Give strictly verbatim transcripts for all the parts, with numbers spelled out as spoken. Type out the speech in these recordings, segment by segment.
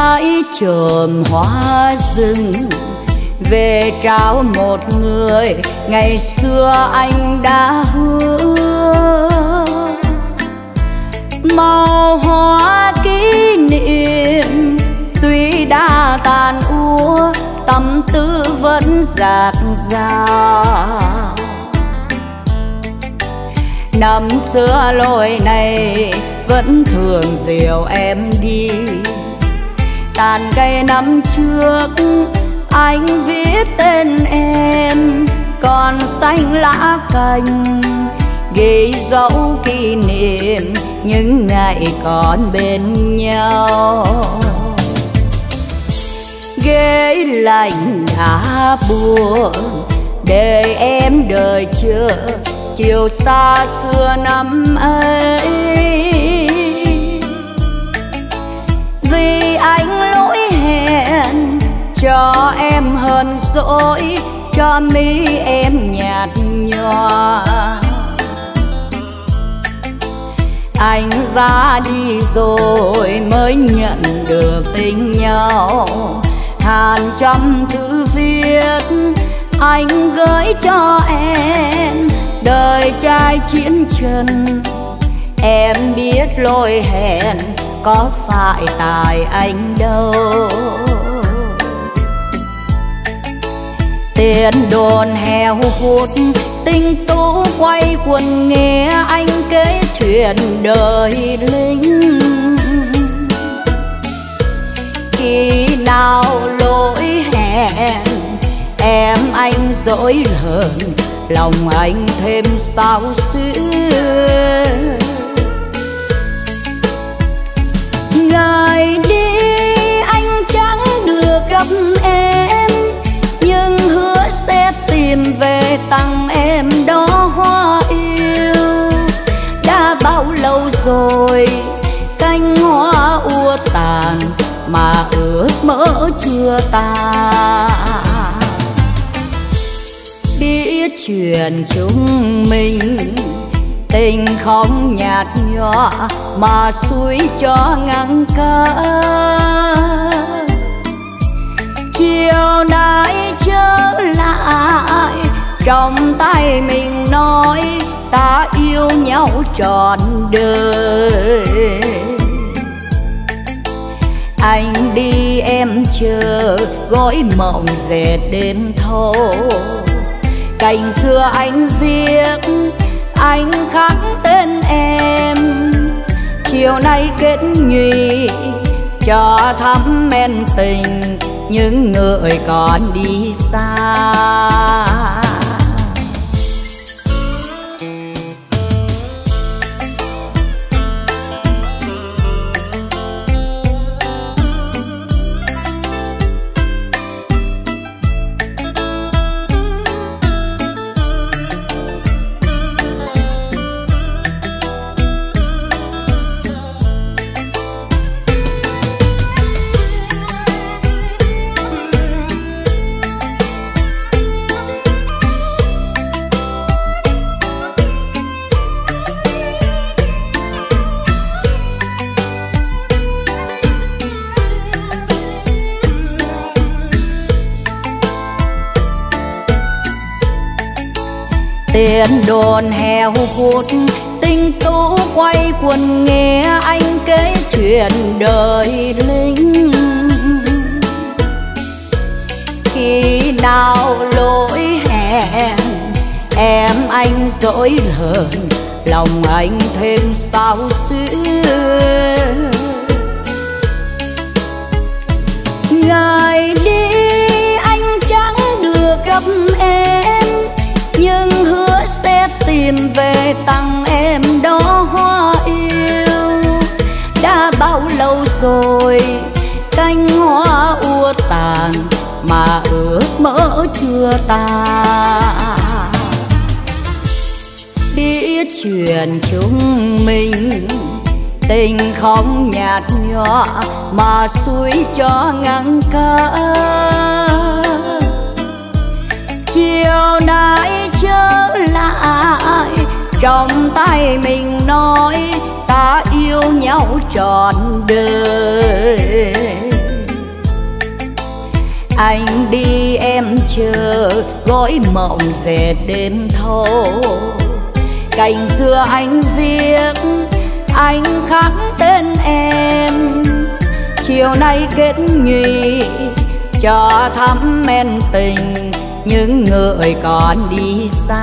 hái chòm hoa rừng về trao một người ngày xưa anh đã hứa. Màu hoa kỷ niệm tuy đã tàn úa, tâm tư vẫn dạt dào. Năm xưa lối này vẫn thường dìu em đi, tàn cây năm trước anh viết tên em, còn xanh lá cành ghi dấu kỷ niệm những ngày còn bên nhau. Ghế lạnh đã buồn để em đợi chờ chiều xa xưa năm ấy. Vì anh lỗi hẹn cho em hờn dỗi, cho mi em nhạt nhòa. Anh ra đi rồi mới nhận được tình nhau, hàng trăm thư viết anh gửi cho em. Đời trai chiến trần em biết lỗi hẹn, có phải tại anh đâu. Tiền đồn heo hút tình tú quay quần, nghe anh kể chuyện đời lính. Khi nào lỗi hẹn em anh dối hờn, lòng anh thêm sao xuyên. Ngày đi anh chẳng được gặp em, nhưng hứa sẽ tìm về tặng em đó hoa yêu. Đã bao lâu rồi cánh hoa úa tàn, mà ước mơ chưa tàn. Biết chuyện chúng mình tình không nhạt nhòa, mà suối cho ngăn cớ. Chiều nay trở lại trong tay mình nói ta yêu nhau trọn đời. Anh đi em chờ gói mộng dệt đêm thâu, cành xưa anh viết anh khắc tên em. Chiều nay kết nhụy cho thắm men tình những người còn đi xa. Tiền đồn heo hút tình tú quay quần, nghe anh kể chuyện đời lính. Khi nào lỗi hẹn em anh dối hờn, lòng anh thêm sao xuyên. Ngày đi anh chẳng được gặp em, nhưng hứa sẽ tìm về tặng em đó hoa yêu. Đã bao lâu rồi cánh hoa úa tàn, mà ước mơ chưa tàn. Biết chuyện chúng mình tình không nhạt nhòa, mà suối cho ngăn cớ. Chiều nay trở lại trong tay mình nói ta yêu nhau trọn đời. anh đi em chờ, gói mộng dệt đêm thâu. Cành xưa anh viết, anh khắc tên em. Chiều nay kết nhụy cho thắm men tình, những người còn đi xa.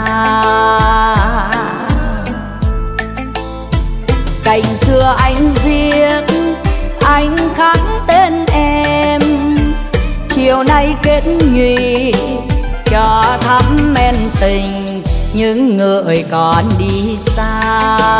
Cành xưa anh viết, anh khắc tên em. Chiều nay kết nhụy cho thắm men tình, những người còn đi xa.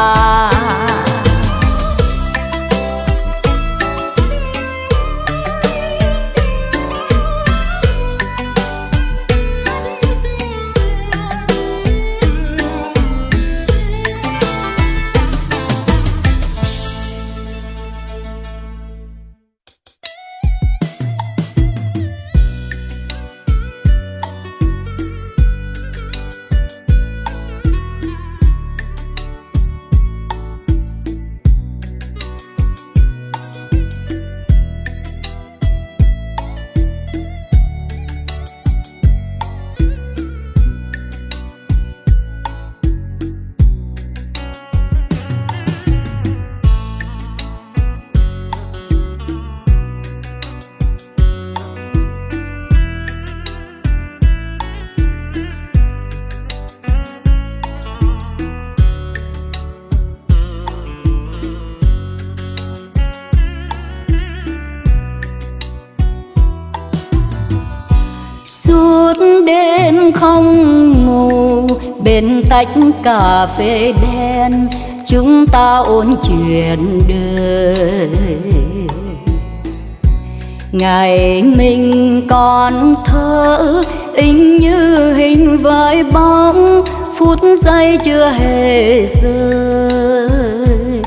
Đêm không ngủ bên tách cà phê đen, chúng ta ôn chuyện đời. Ngày mình còn thơ in như hình với bóng, phút giây chưa hề rơi.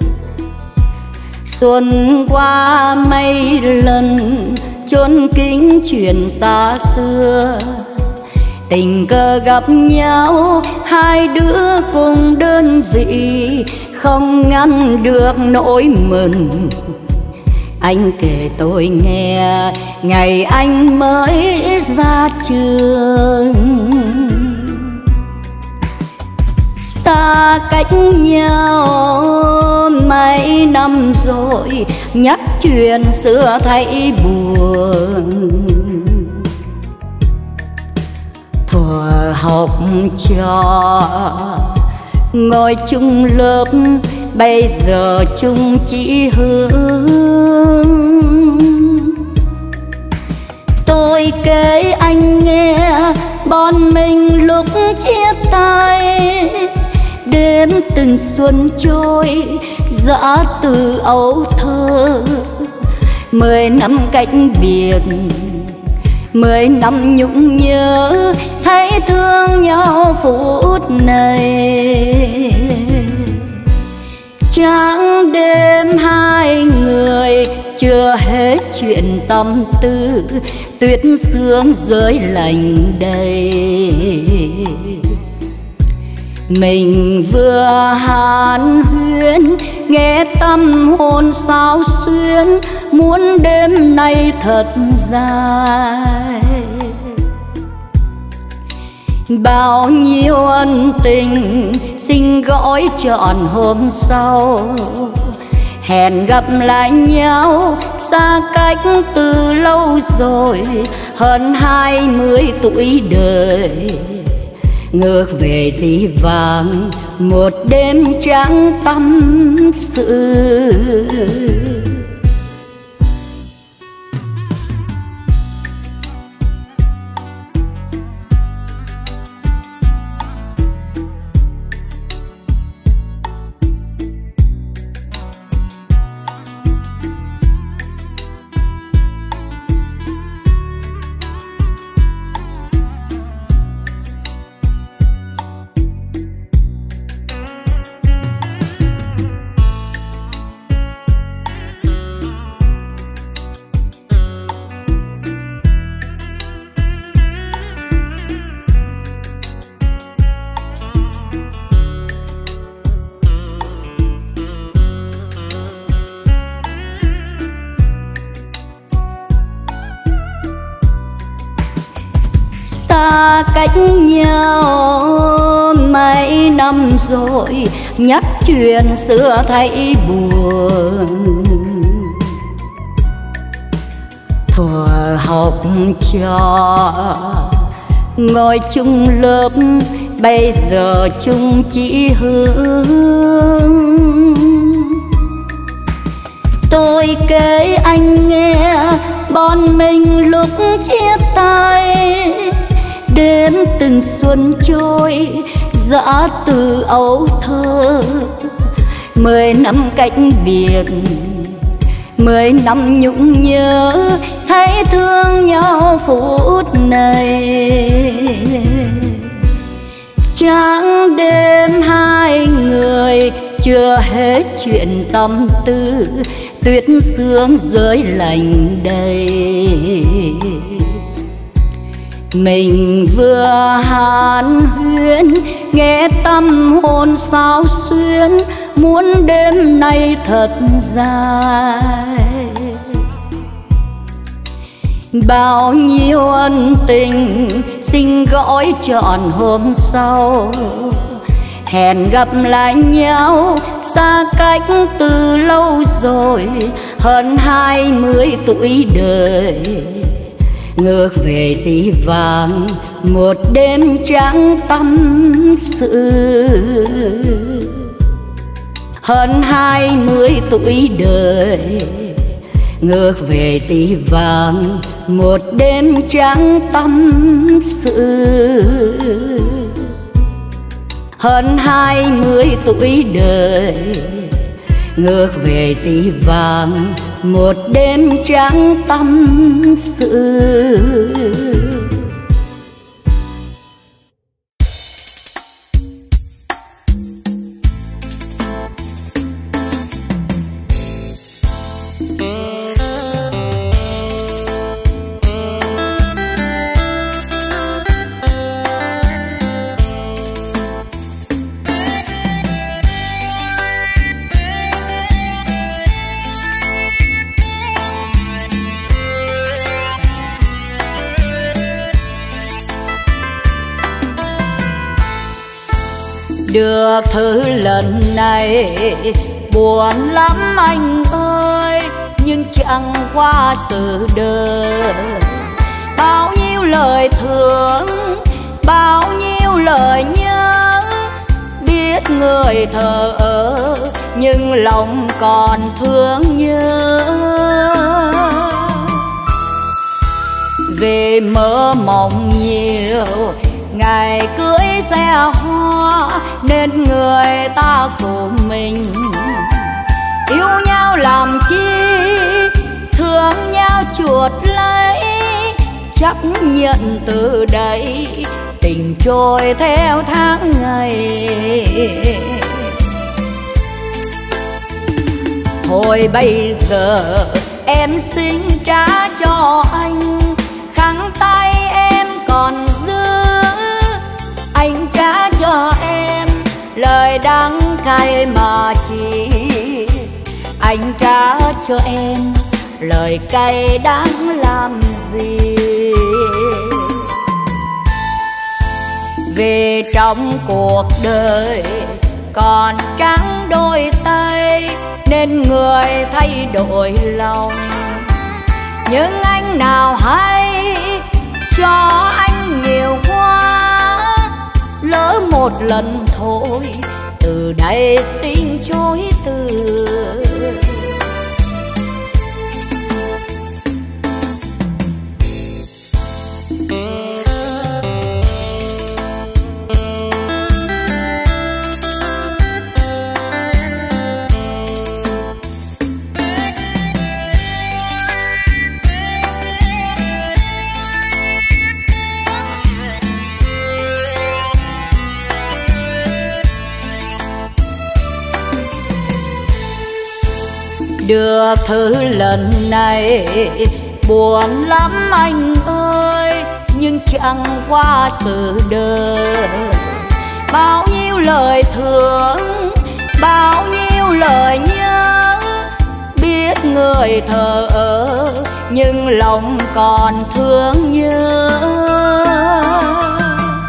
Xuân qua mấy lần chốn kính chuyện xa xưa, tình cờ gặp nhau hai đứa cùng đơn vị, không ngăn được nỗi mừng. Anh kể tôi nghe ngày anh mới ra trường, xa cách nhau mấy năm rồi, nhắc chuyện xưa thấy buồn. Thuở học trò ngồi chung lớp, bây giờ chung chỉ hướng. Tôi kể anh nghe bọn mình lúc chia tay, đêm từng xuân trôi dã từ ấu thơ. Mười năm cách biệt, mười năm nhung nhớ, thấy thương nhau phút này. Tráng đêm hai người chưa hết chuyện tâm tư, tuyết sương rơi lạnh đầy. Mình vừa hàn huyên nghe tâm hồn sao xuyên, muốn đêm nay thật dài. Bao nhiêu ân tình xin gói trọn hôm sau, hẹn gặp lại nhau xa cách từ lâu rồi, hơn hai mươi tuổi đời. Ngược về dĩ vãng một đêm trắng tâm sự. cách nhau mấy năm rồi, nhắc chuyện xưa thấy buồn. Thuở học trò ngồi chung lớp, bây giờ chung chỉ hướng. Tôi kể anh nghe bọn mình lúc chia tay, đêm từng xuân trôi dã từ ấu thơ. Mười năm cách biệt, mười năm nhung nhớ, thấy thương nhau phút này. Tráng đêm hai người chưa hết chuyện tâm tư, tuyết sương rơi lạnh đầy. Mình vừa hàn huyên nghe tâm hồn sao xuyên, muốn đêm nay thật dài. Bao nhiêu ân tình xin gói trọn hôm sau, hẹn gặp lại nhau xa cách từ lâu rồi. Hơn hai mươi tuổi đời ngược về dĩ vãng, một đêm trắng tâm sự. Hơn hai mươi tuổi đời ngược về dĩ vãng, một đêm trắng tâm sự. Hơn hai mươi tuổi đời ngược về dĩ vãng, một đêm trắng tâm sự. Được thử lần này buồn lắm anh ơi, nhưng chẳng qua sự đời. Bao nhiêu lời thương, bao nhiêu lời nhớ, biết người thờ ơ nhưng lòng còn thương nhớ. Về mơ mộng nhiều ngày cưới xe hoa, nên người ta phụ mình. Yêu nhau làm chi, thương nhau chuột lấy, chấp nhận từ đây tình trôi theo tháng ngày. Thôi bây giờ em xin trả cho anh khăn tay em còn giữ. Anh trả cho em lời đắng cay mà chỉ, anh trả cho em lời cay đắng làm gì. Vì trong cuộc đời còn trắng đôi tay, nên người thay đổi lòng. Nhưng anh nào hay cho anh nhiều quá, lỡ một lần thôi từ đây xin chối từ. Được thử lần này buồn lắm anh ơi, nhưng chẳng qua sự đời. Bao nhiêu lời thương, bao nhiêu lời nhớ, biết người thờ ơ nhưng lòng còn thương nhớ.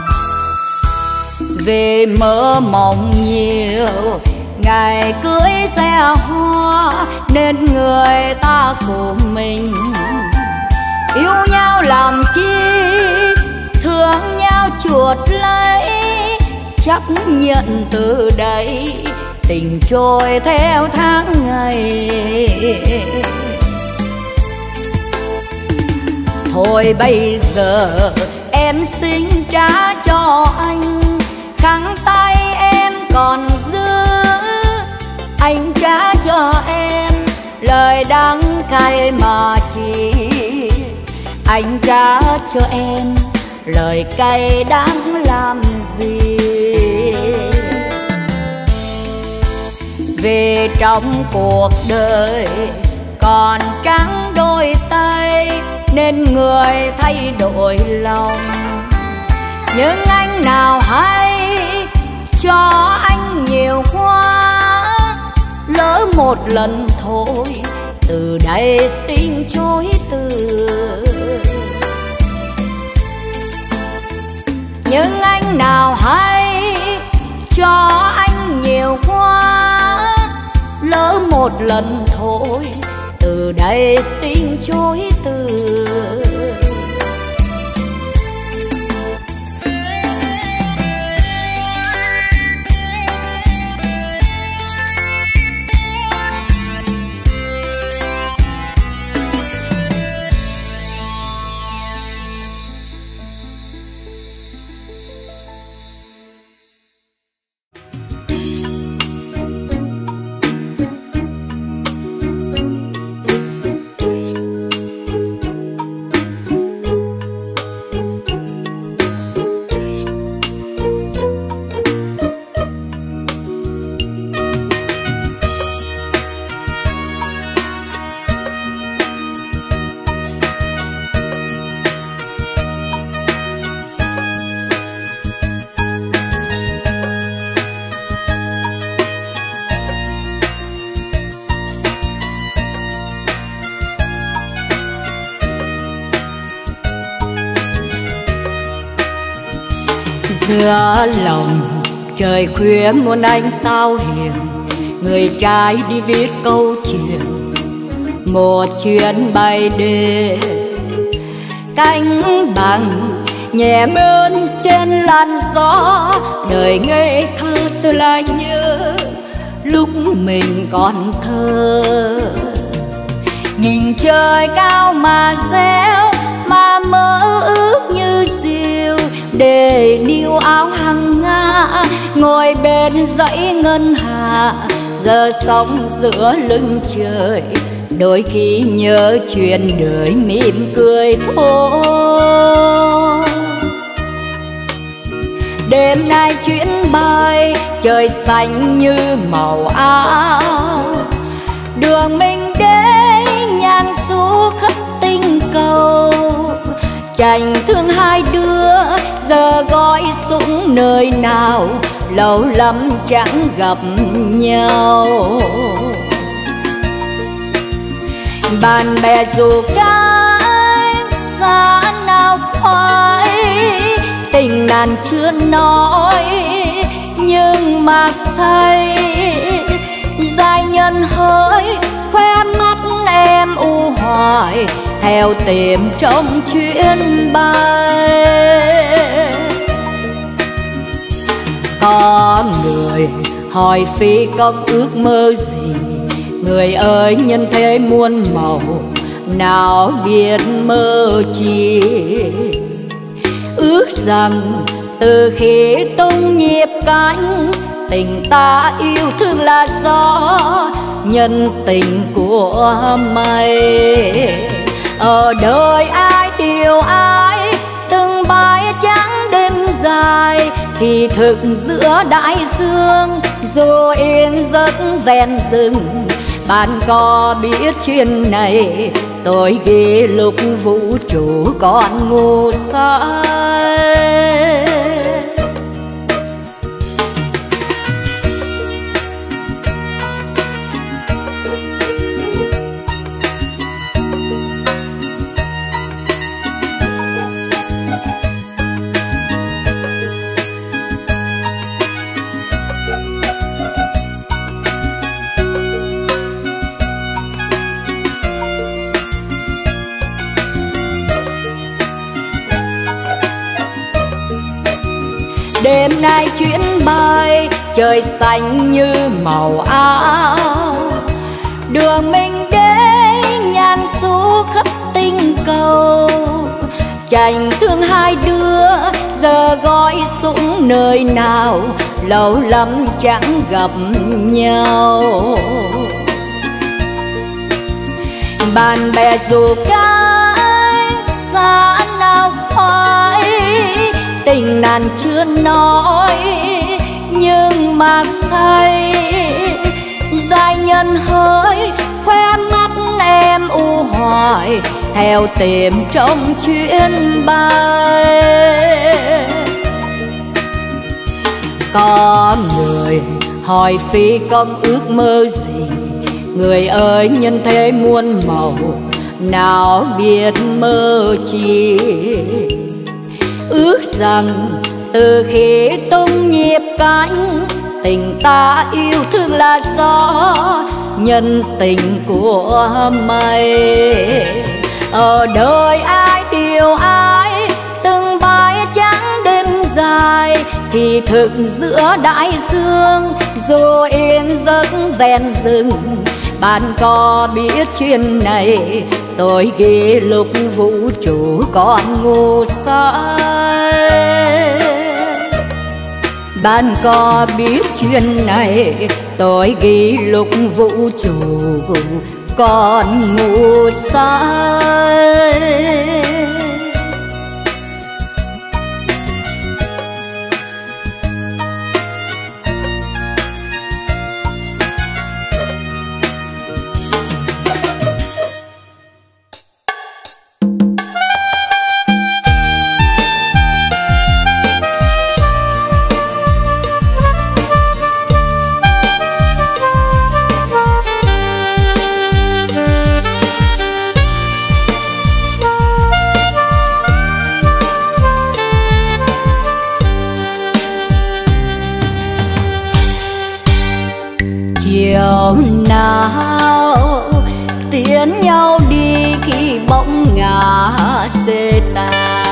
Về mơ mộng nhiều ngày cưới xe hoa, nên người ta phụ mình. Yêu nhau làm chi, thương nhau chuột lấy, chấp nhận từ đây tình trôi theo tháng ngày. Thôi bây giờ em xin trả cho anh, khăn tay em còn giữ, anh trả cho em lời đắng cay mà chỉ. Anh trả cho em lời cay đắng làm gì. Về trong cuộc đời còn trắng đôi tay, nên người thay đổi lòng. Nhưng anh nào hay cho anh nhiều quá, lỡ một lần thôi từ đây xin chối từ. Nhưng anh nào hay cho anh nhiều quá, lỡ một lần thôi từ đây xin chối từ. Giữa lòng trời khuya muôn ánh sao hiền, người trai đi viết câu chuyện một chuyến bay đêm. Cánh bằng nhẹ mơn trên làn gió, đời ngây thơ xưa lại nhớ lúc mình còn thơ. Nhìn trời cao mà réo, mà mơ ước như diều, để níu áo hằng nga ngồi bên dãy ngân hà. Giờ sóng giữa lưng trời, đôi khi nhớ chuyện đời mỉm cười thôi. Đêm nay chuyến bay trời xanh như màu áo, đường mình đến nhàn du khắp tinh cầu. Chành thương hai đứa giờ gói súng nơi nào, lâu lắm chẳng gặp nhau. Bạn bè dù cách xa nào khoái, tình nàng chưa nói nhưng mà say. Giai nhân hỡi khoe mắt em u hoài, theo tìm trong chuyến bay. Có người hỏi phi công ước mơ gì, người ơi nhân thế muôn màu nào biết mơ chi. Ước rằng từ khi tung nhịp cánh, tình ta yêu thương là gió nhân tình của mây. Ở đời ai hiểu ai, từng bãi trắng đêm dài, thì thực giữa đại dương dù yên giấc ven rừng. Bạn có biết chuyện này, tôi ghi lúc vũ trụ còn ngu say. Đêm nay chuyến bay trời xanh như màu áo, đường mình đến nhan số khắp tinh cầu. Chành thương hai đứa giờ gói súng nơi nào, lâu lắm chẳng gặp nhau. Bạn bè dù cách xa nào khỏi, tình nàng chưa nói nhưng mà say. Giai nhân hỡi khoe mắt em u hoài, theo tìm trong chuyến bay. Có người hỏi phi công ước mơ gì, người ơi nhân thế muôn màu, nào biết mơ chi. Ước rằng từ khi tung nhịp cánh, tình ta yêu thương là gió, nhân tình của mây. Ở đời ai yêu ai, từng bãi trắng đêm dài, thì thực giữa đại dương, dù yên giấc ven rừng. Bạn có biết chuyện này, tôi ghi lúc vũ trụ còn ngủ say. Bạn có biết chuyện này, tôi ghi lúc vũ trụ còn ngủ say. Chiều nào tiến nhau đi khi bóng ngả xê tà,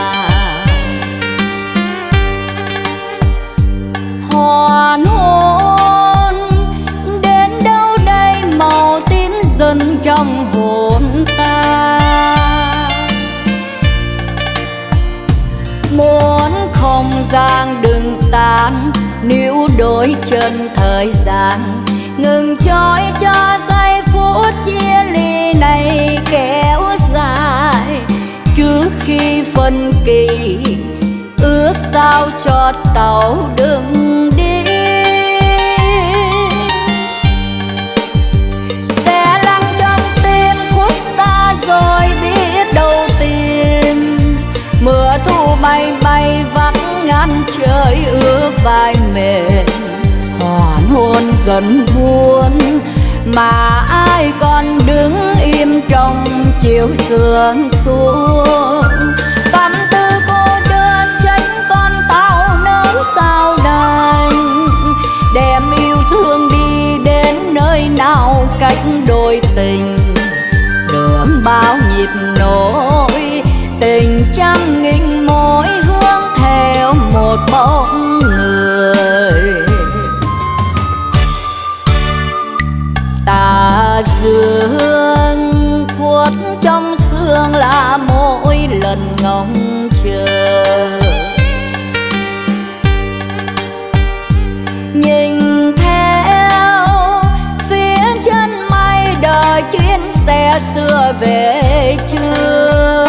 hoàn hôn đến đâu đây màu tím dần trong hồn ta. Muốn không gian đừng tan, níu đôi chân thời gian ngừng trôi cho giây phút chia ly này kéo dài. Trước khi phân kỳ ước sao cho tàu đừng đi, sẽ lặng trong tim khuất xa rồi biết đâu tìm. Mưa thu bay bay vắng ngăn trời ướt vai mềm, hoàn hôn gần buồn mà ai còn đứng im trong chiều sương xuống. Tâm tư cô đơn tránh con tàu nơi sao đành, đem yêu thương đi đến nơi nào cách đôi tình. Đường bao nhịp nối tình trăm nghìn mối hướng theo một bóng người. Tà dương khuất trong sương là mỗi lần ngóng chờ, nhìn theo phía chân mây đời chuyến xe xưa về chưa.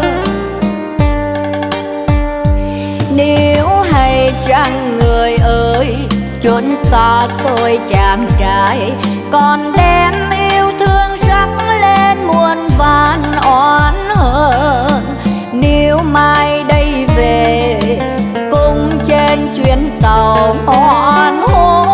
Nếu hay chăng người ơi chốn xa xôi chàng trai, còn đem yêu thương rắc lên muôn vàn oán hờn. Nếu mai đây về cùng trên chuyến tàu hoàn hôn.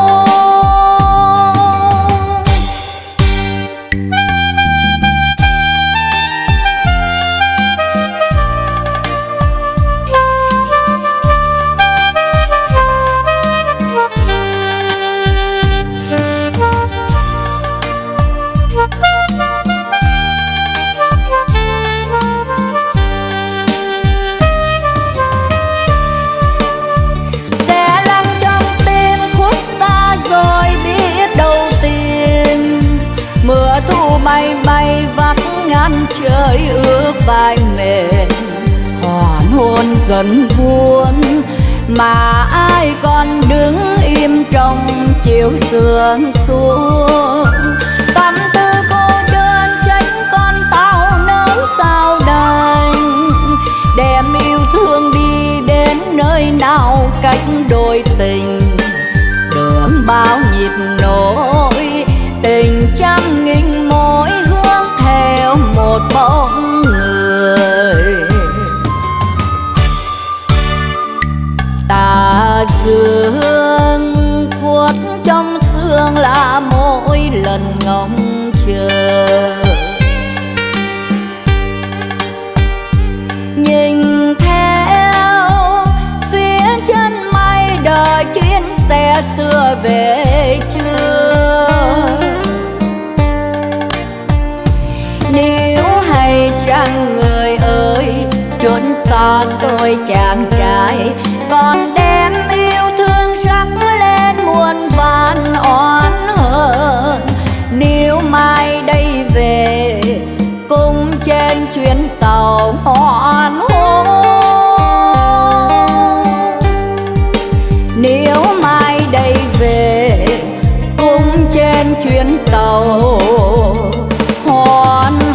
mùa thu bay bay vắt ngàn trời ướt vai mệt, hoàn hôn dần buồn mà ai còn đứng im trong chiều sương xuống. Tâm tư cô đơn tránh con tao nỡ sao đành, đem yêu thương đi đến nơi nào cách đôi tình. Đường bao nhịp nỗi tình trăm nghìn mối hướng theo một bóng người. Tà dương khuất trong sương là mỗi lần ngóng chờ, nhìn theo phía chân mây đợi chuyến xe xưa về chưa. Nếu hay chăng người ơi trốn xa xôi chàng trai, còn đem yêu thương rắc lên muôn vàn oán hờn. Nếu mai đây về cùng trên chuyến tàu hoan hôn, nếu mai đây về cùng trên chuyến tàu hoan hôn.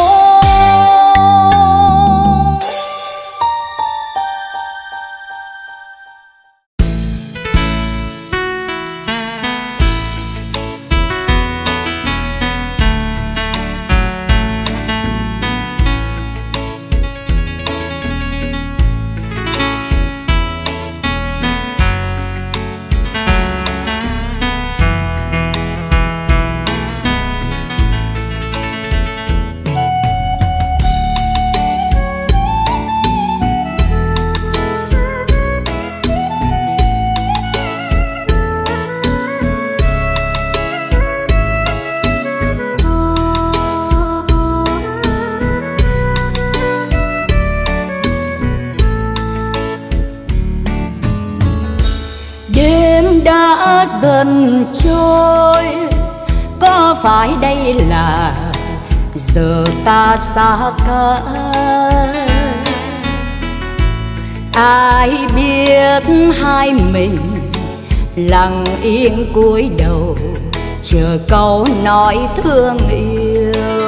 Dần trôi, có phải đây là giờ ta xa cách? Ai biết hai mình lặng yên cúi đầu chờ câu nói thương yêu.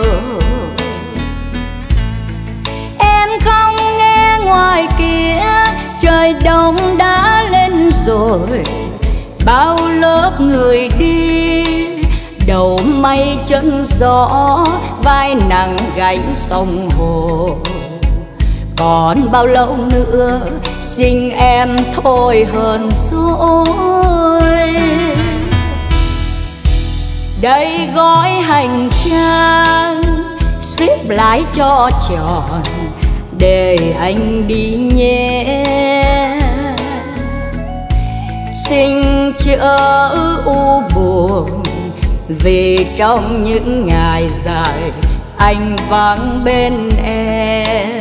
Em không nghe ngoài kia trời đông đã lên rồi, bao lớp người đi đầu mây chân gió, vai nặng gánh sông hồ. Còn bao lâu nữa xin em thôi hờn dỗi. Đây gói hành trang xếp lại cho tròn để anh đi nhé. Xin chớ u buồn vì trong những ngày dài anh vắng bên em.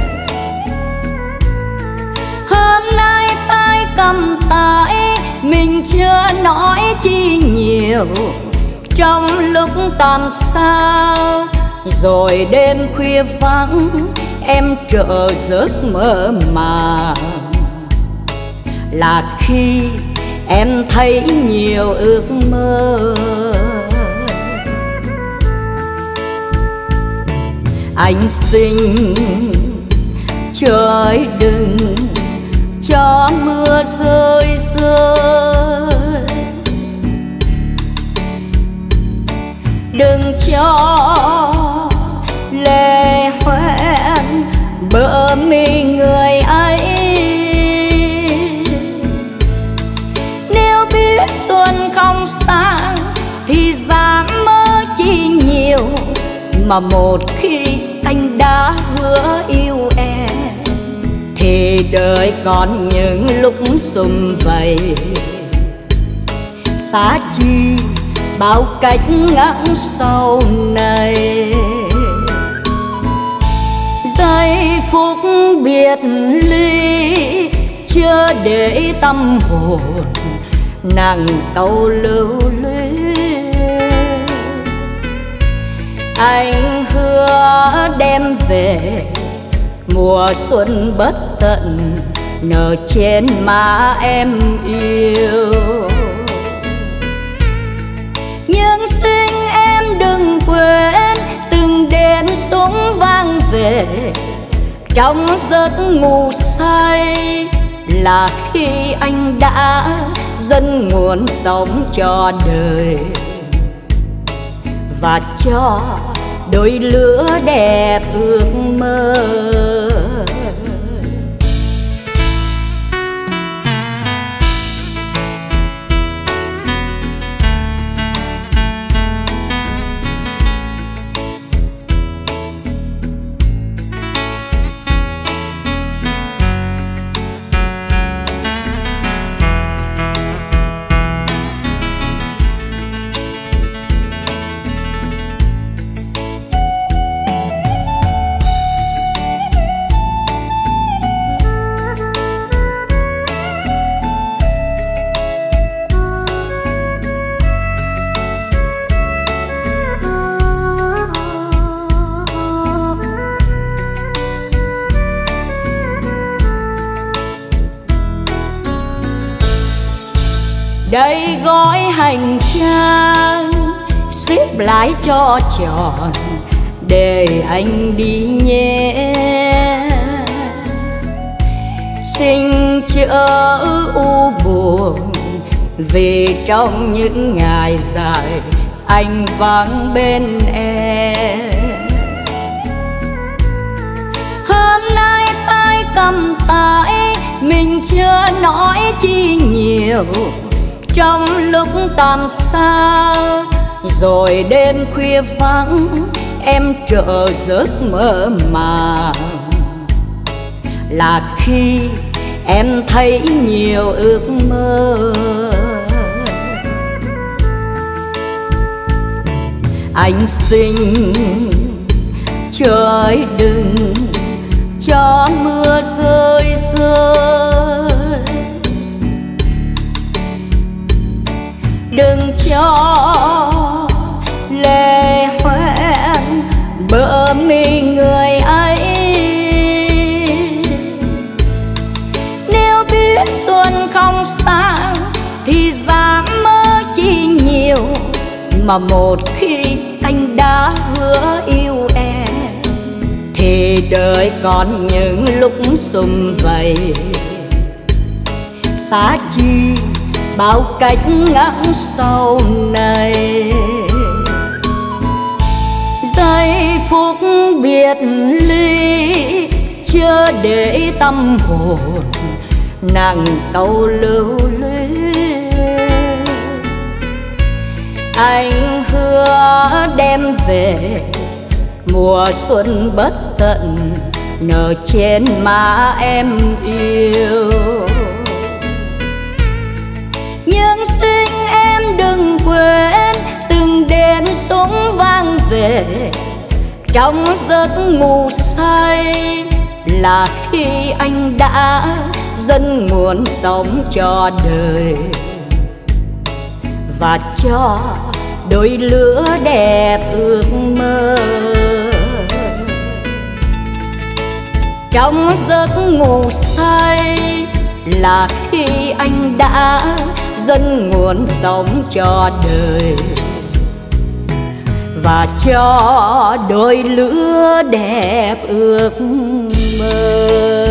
Hôm nay tay cầm tay mình chưa nói chi nhiều, trong lúc tạm xa rồi đêm khuya vắng em trở giấc mơ màng. Là khi em thấy nhiều ước mơ, anh xin trời đừng cho mưa rơi rơi, đừng cho lệ hoen bờ mi người ấy. Nếu biết xuân không sang thì dám mơ chi nhiều, mà một khi anh đã hứa yêu em thì đời còn những lúc sum vầy. Xa chi bao cách ngắn sau này, giây phút biệt ly chưa để tâm hồn nàng câu lưu luyến. Anh hứa đem về mùa xuân bất tận nở trên má em yêu. Nhưng xin em đừng quên từng đêm súng vang về trong giấc ngủ say, là khi anh đã dâng nguồn sống cho đời và cho đôi lứa đẹp ước mơ. Đây gói hành trang xếp lại cho tròn để anh đi nhé. Xin chớ u buồn vì trong những ngày dài anh vắng bên em. Hôm nay tay cầm tay mình chưa nói chi nhiều, trong lúc tạm xa rồi đêm khuya vắng em trở giấc mơ màng, là khi em thấy nhiều ước mơ. Anh xin trời đừng cho mưa rơi rơi, đừng cho lệ hoen bờ mi người ấy. Nếu biết xuân không sang thì dám mơ chi nhiều, mà một khi anh đã hứa yêu em thì đời còn những lúc sum vầy. Xa chi bao cách ngắn sau này, giây phút biệt ly chưa để tâm hồn nàng câu lưu luyến. Anh hứa đem về mùa xuân bất tận nở trên má em yêu. Nhưng xin em đừng quên từng đêm súng vang về trong giấc ngủ say, là khi anh đã dâng nguồn sống cho đời và cho đôi lứa đẹp ước mơ. Trong giấc ngủ say là khi anh đã dâng nguồn sống cho đời và cho đôi lứa đẹp ước mơ.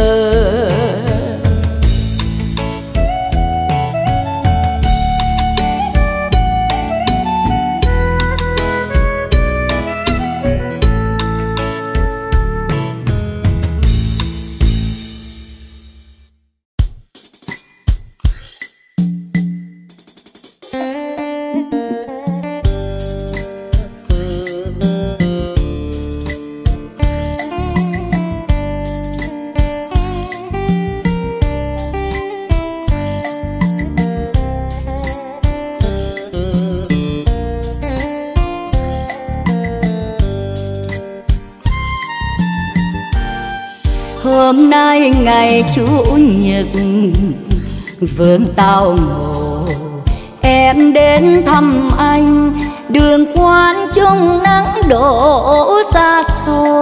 Hôm nay ngày Chủ nhật vương tao ngộ, em đến thăm anh đường quán trong nắng đổ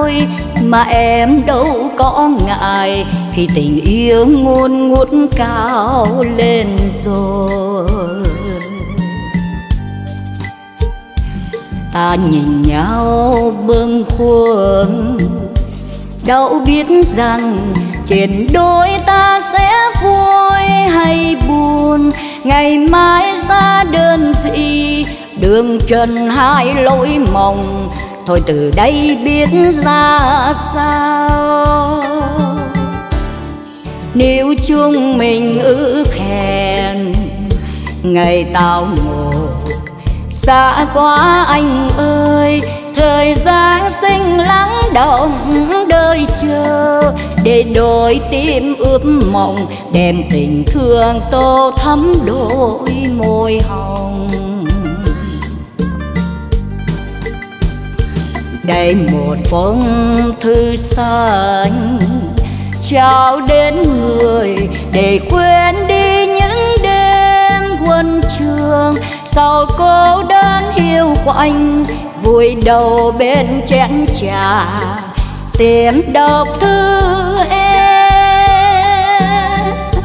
thôi, mà em đâu có ngại khi tình yêu ngùn ngút cao lên rồi. Ta nhìn nhau bâng khuâng, đâu biết rằng trên đôi ta sẽ vui hay buồn. Ngày mai xa đơn vị, đường trần hai lối mộng, thôi từ đây biết ra sao. Nếu chúng mình ước hẹn ngày tao ngộ, xa quá anh ơi, thời gian sinh lắng động đợi chờ, để đôi tim ướp mộng, đem tình thương tô thắm đôi môi hồng. Đây một phong thư xanh trao đến người, để quên đi những đêm quân trường. Sau cô đơn hiu quạnh, vùi đầu bên chén trà, tìm đọc thư em.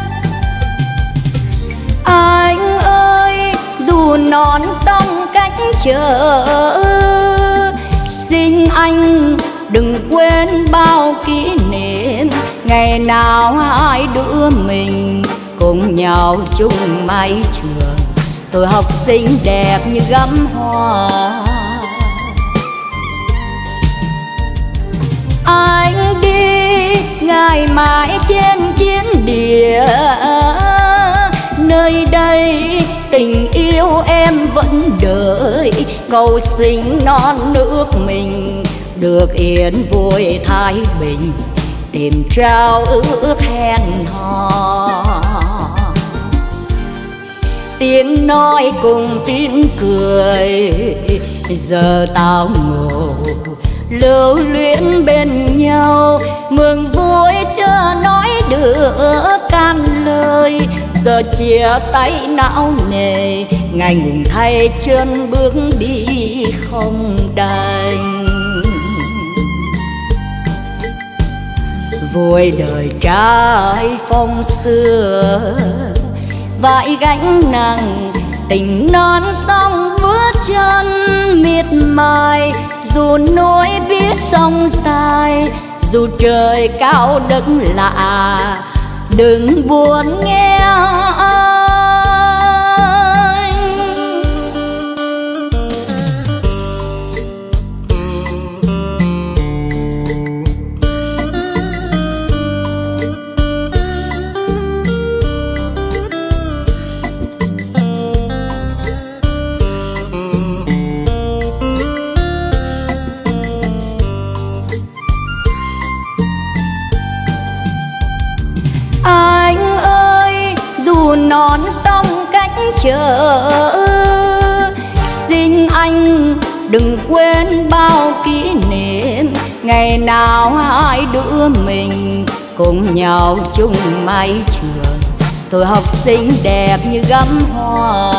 Anh ơi, dù non sông cách trở, xin anh đừng quên bao kỷ niệm. Ngày nào hai đứa mình cùng nhau chung mái trường, tuổi học sinh đẹp như gấm hoa. Anh đi ngày mãi trên chiến địa, nơi đây tình yêu em vẫn đợi. Cầu xin non nước mình được yên vui thái bình, tìm trao ước hẹn hò. Tiếng nói cùng tiếng cười, giờ tao ngộ lưu luyến bên nhau. Mừng vui chưa nói được can lời, giờ chia tay não nề, ngày ngùng thay chân bước đi không đành. Vui đời trai phong xưa, vãi gánh nặng tình non sông bước chân miệt mài. Dù núi biết sông dài, dù trời cao đất lạ, đừng buồn nghe anh. Anh ơi, dù non sông cách trở, xin anh đừng quên bao kỷ niệm. Ngày nào hai đứa mình cùng nhau chung mái trường, tuổi học sinh đẹp như gấm hoa.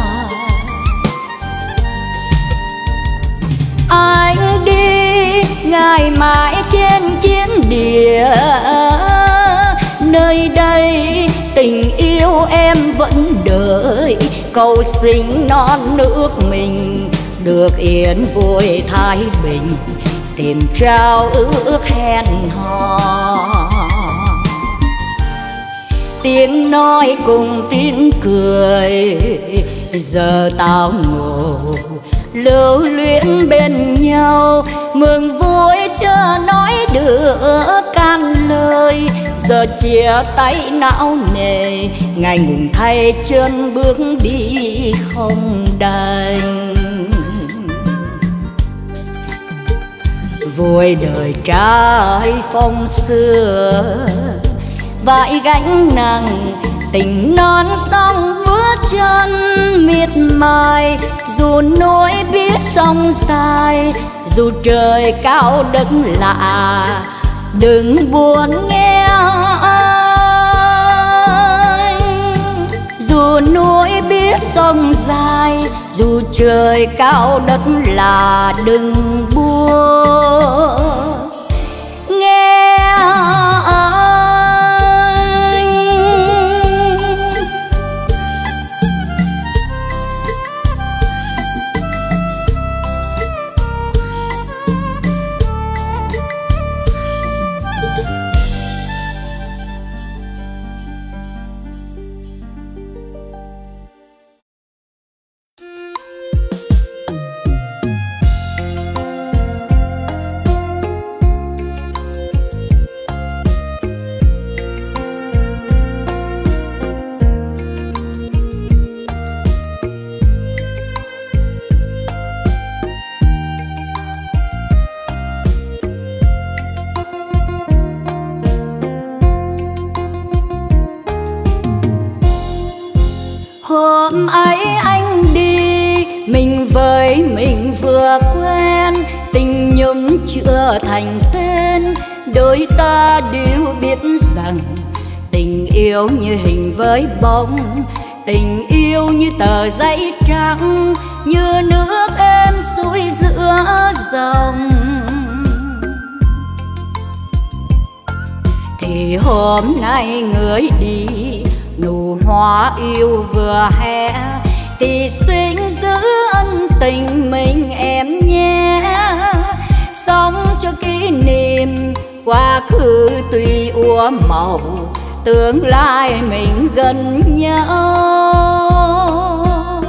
Anh đi ngày mãi trên chiến địa, nơi đây tình yêu em vẫn đợi. Cầu xin non nước mình được yên vui thái bình, tìm trao ước hẹn hò. Tiếng nói cùng tiếng cười, giờ tao ngộ lưu luyến bên nhau. Mừng vui chưa nói được can lời, giờ chia tay não nề, ngày ngùng thay chân bước đi không đành. Vui đời trai phong xưa, vãi gánh nặng tình non sông bước chân miệt mài. Dù núi biết sông dài, dù trời cao đất lạ, đừng buồn nghe anh. Dù núi biết sông dài, dù trời cao đất lạ, đừng buồn Tình với mình vừa quen, tình nhung chưa thành tên. Đôi ta đều biết rằng tình yêu như hình với bóng, tình yêu như tờ giấy trắng, như nước êm xuôi giữa dòng. Thì hôm nay người đi, nụ hoa yêu vừa hé, thì xin giữ ân tình mình em nhé. Sống cho kỷ niệm quá khứ tuy úa màu, tương lai mình gần nhau.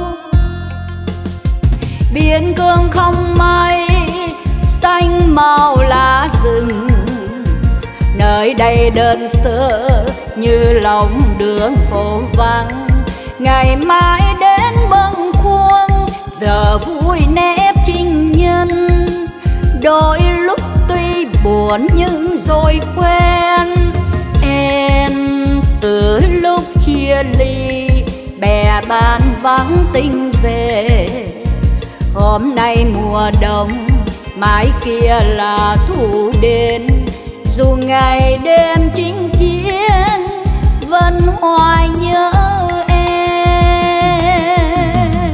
Biển cương không mây, xanh màu lá rừng, nơi đây đơn sơ như lòng đường phố vắng. Ngày mai đến bâng khuâng, giờ vui nếp trinh nhân. Đôi lúc tuy buồn nhưng rồi quen. Em từ lúc chia ly, bè bạn vắng tình về. Hôm nay mùa đông, mai kia là thu đến. Dù ngày đêm chinh chiến, vẫn hoài nhớ em.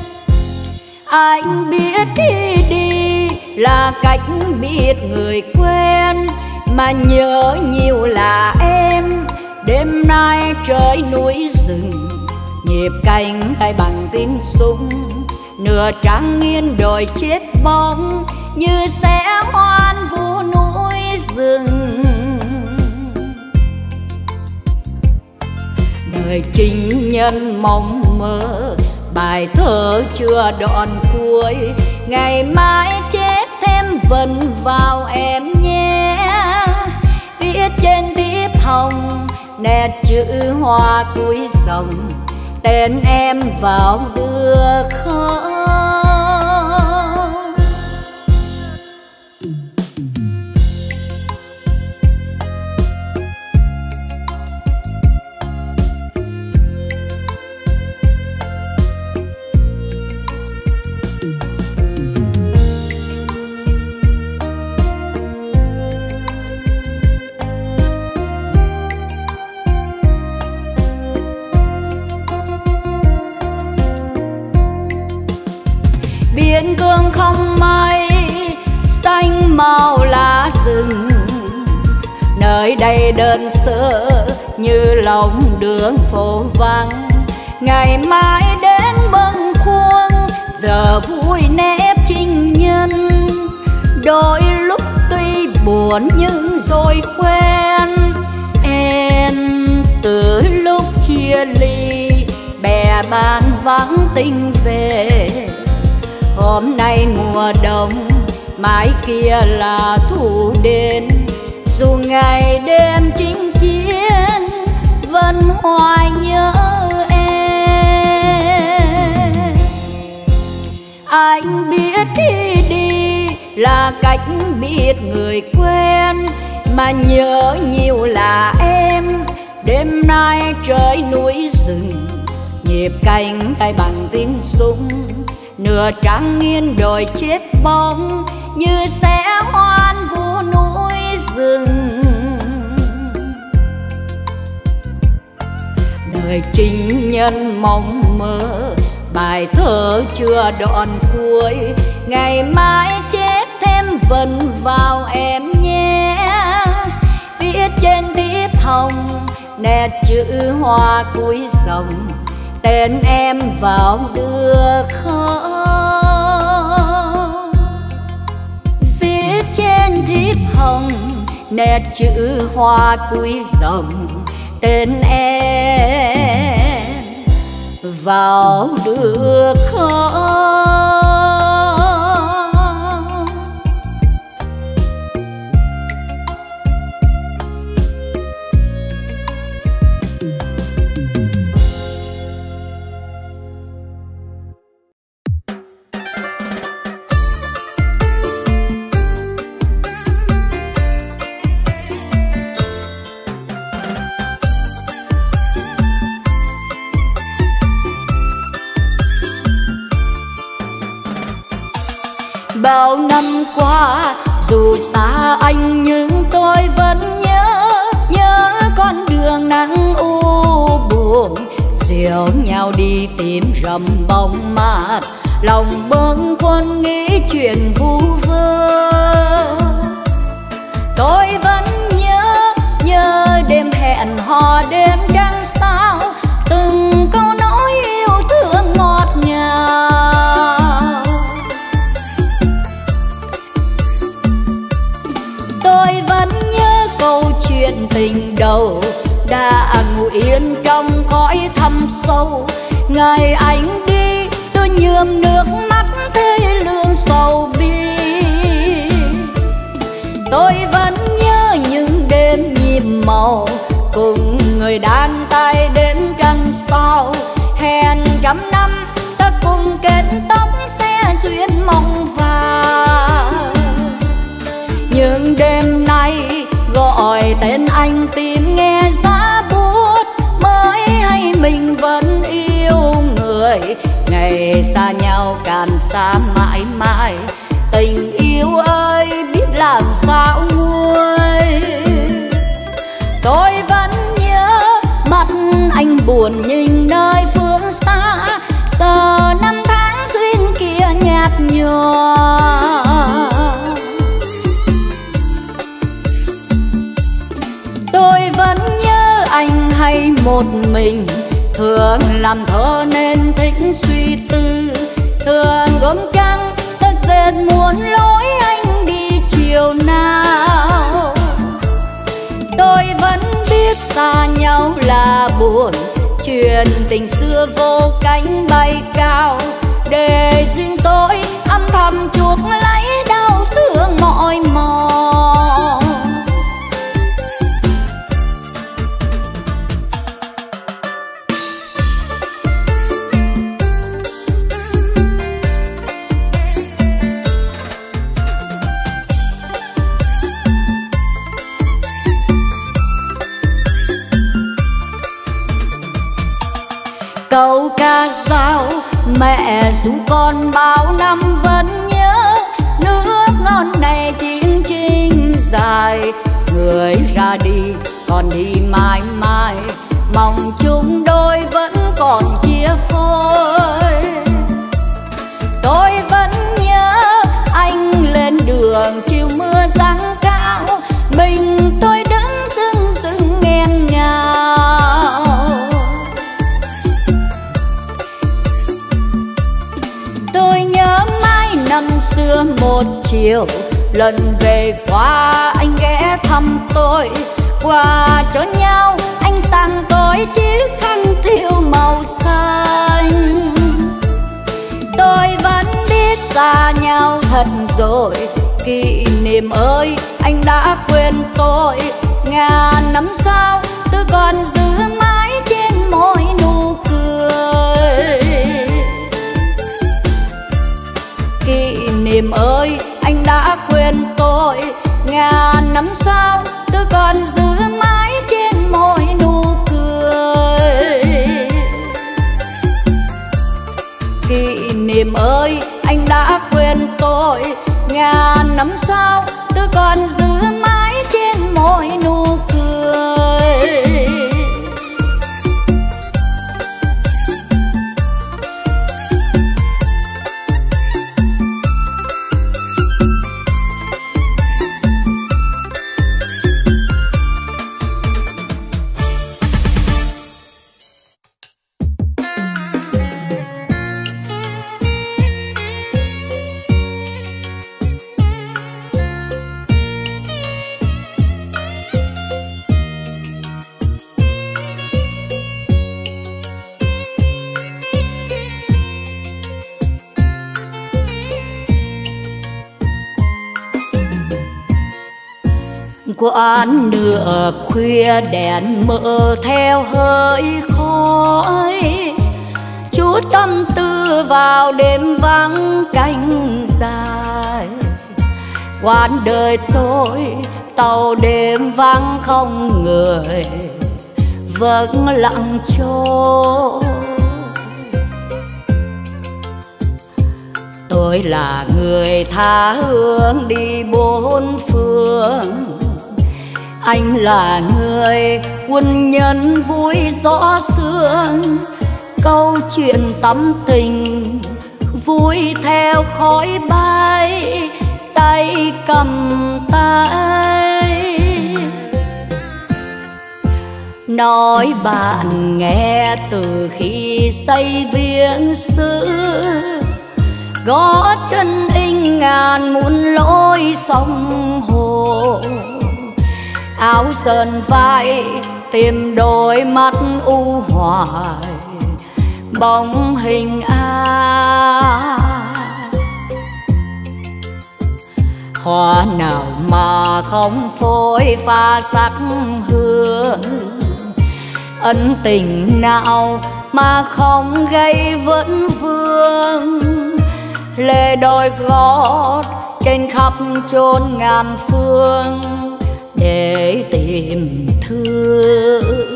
Anh biết khi đi là cách biết người quen, mà nhớ nhiều là em. Đêm nay trời núi rừng, nhịp cánh tay bằng tiếng súng. Nửa trắng nghiêng đồi chết bóng, như sẽ hoan vu núi rừng. Đời情nhân mong mơ, bài thơ chưa đoạn cuối. Ngày mai chết thêm vần vào em nhé. Viết trên thiếp hồng, nét chữ hoa cuối dòng, tên em vào đưa khóc. Biển cương không mây, xanh màu lá rừng, nơi đây đơn sơ như lòng đường phố vắng. Ngày mai đến bâng khuâng, giờ vui nếp trinh nhân. Đôi lúc tuy buồn nhưng rồi quen. Em từ lúc chia ly, bè bạn vắng tình về. Hôm nay mùa đông, mai kia là thu đến. Dù ngày đêm chinh chiến, vẫn hoài nhớ em. Anh biết khi đi là cách biết người quen, mà nhớ nhiều là em. Đêm nay trời núi rừng, nhịp cánh tay bằng tiếng súng. Nửa trắng nghiêng đồi chết bóng, như sẽ hoan vu núi rừng. Đời情nhân mong mơ, bài thơ chưa đoạn cuối. Ngày mai chết thêm vần vào em nhé. Viết trên thiếp hồng, nét chữ hoa cuối dòng, tên em vào đưa khóc. Viết trên thiếp hồng, nét chữ hoa cuối dòng, tên em vào đưa khóc. bao năm qua dù xa anh nhưng tôi vẫn nhớ, nhớ con đường nắng u buồn, dìu nhau đi tìm rầm bóng mát, lòng bâng khuâng nghĩ chuyện vu vơ. Tôi vẫn nhớ, nhớ đêm hẹn hò đêm trăng sao, từng câu nói yêu thương ngọt ngào. Tôi vẫn nhớ câu chuyện tình đầu đã ngủ yên trong cõi thâm sâu. Ngày anh đi tôi nhuốm nước mắt thê lương sầu bi. Tôi vẫn nhớ những đêm nhịp màu cùng người đàn tay đến trăng sao. Hẹn trăm năm ta cùng kết tóc sẽ duyên mong vào. Nhưng đêm nay gọi tên anh tìm nghe giá buốt, mới hay mình vẫn yêu người. Ngày xa nhau càn xa mãi mãi, tình yêu ơi biết làm sao nguôi. Tôi vẫn nhớ mắt anh buồn nhìn nơi phương xa, giờ năm tháng duyên kia nhạt nhòa. Tôi vẫn nhớ anh hay một mình, thường làm thơ nên thích suy tư, thường gom trăng giấc dệt muốn lối anh đi chiều nào. Tôi vẫn biết xa nhau là buồn, chuyện tình xưa vô cánh bay cao, để riêng tôi âm thầm chuốc lấy đau thương mỏi mòn. Câu ca dao mẹ ru con bao năm vẫn nhớ, nước ngon này chinh chinh dài. Người ra đi còn đi mãi mãi, mong chúng đôi vẫn còn chia phôi. Tôi vẫn nhớ anh lên đường chiều mưa giăng cao, mình tôi đứng dưng dưng nghẹn ngào. Tôi nhớ mãi năm xưa một chiều, lần về qua anh ghé thăm tôi. Qua cho nhau anh tặng tôi chiếc khăn thêu màu xanh. Tôi vẫn biết xa nhau thật rồi, kỷ niệm ơi anh đã quên tôi. Ngàn năm sau tôi còn giữ mãi trên môi nụ cười. Kỷ niệm ơi anh đã quên tôi, ngàn năm sau tôi còn giữ mãi trên môi nụ cười. Kỷ niệm ơi anh đã quên tôi, ngàn năm sau tôi còn giữ mãi trên môi nụ cười. Quán nửa khuya đèn mờ theo hơi khói, chút tâm tư vào đêm vắng cánh dài. Quán đời tôi tàu đêm vắng không người, vẫn lặng trôi. Tôi là người tha hương đi bốn phương, anh là người quân nhân vui gió sương. Câu chuyện tâm tình vui theo khói bay, tay cầm tay. Nói bạn nghe từ khi xây viễn xứ, gót chân in ngàn muôn lối sông hồ. Áo sờn vai tìm đôi mắt u hoài, bóng hình ai. Hoa nào mà không phôi pha sắc hương, ân tình nào mà không gây vấn vương. Lê đôi gót trên khắp chốn ngàn phương để tìm thương.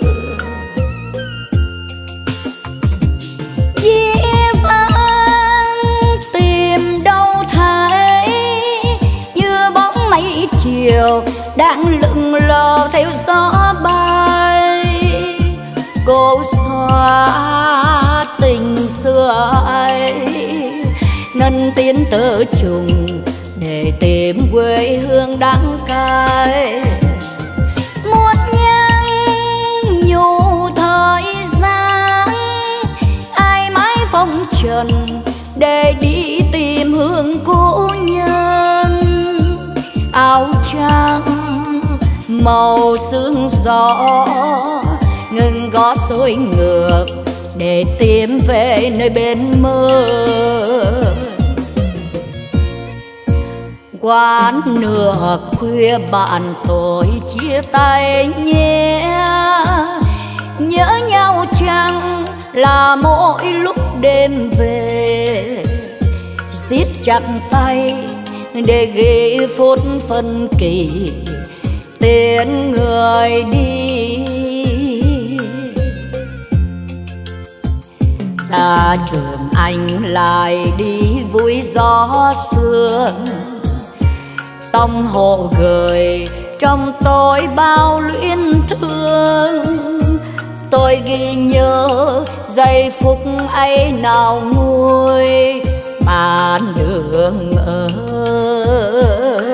Dĩ vãng tìm đâu thấy, như bóng mây chiều đang lững lờ theo gió bay. Cô xóa tình xưa ấy, ngân tiến tơ trùng để tìm quê hương đắng cay. Một nhang nhủ thời gian, ai mãi phong trần để đi tìm hương cố nhân. Áo trắng màu sương gió, ngừng gót xuôi ngược để tìm về nơi bên mơ. Quán nửa khuya bạn tôi chia tay nhé, nhớ nhau chăng là mỗi lúc đêm về. Siết chặt tay để ghi phút phân kỳ tiễn người đi. Xa trường anh lại đi vui gió sương, sông hồ gửi trong tôi bao luyến thương. Tôi ghi nhớ giây phút ấy nào nguôi bàn đường ơi.